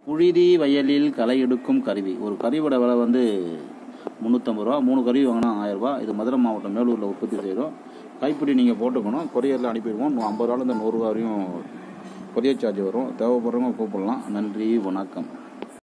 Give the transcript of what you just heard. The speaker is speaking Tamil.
புழுதி வயலில் களை எடுக்கும் கருவி. ஒரு கருவியோட விலை வந்து 350 ரூபா. 3 கருவி வாங்கினா 1000 ரூபா. இது மதுரை மாவட்டம் மேலூரில் உற்பத்தி செய்கிறோம். கைப்பிடி நீங்கள் போட்டுக்கணும். கொரியரில் அனுப்பிடுவோம். 50 ரூபாலேருந்து 100 ரூபா வரையும் கொரியர் சார்ஜ் வரும். தேவைப்படுறவங்க கூப்பிடலாம். நன்றி, வணக்கம்.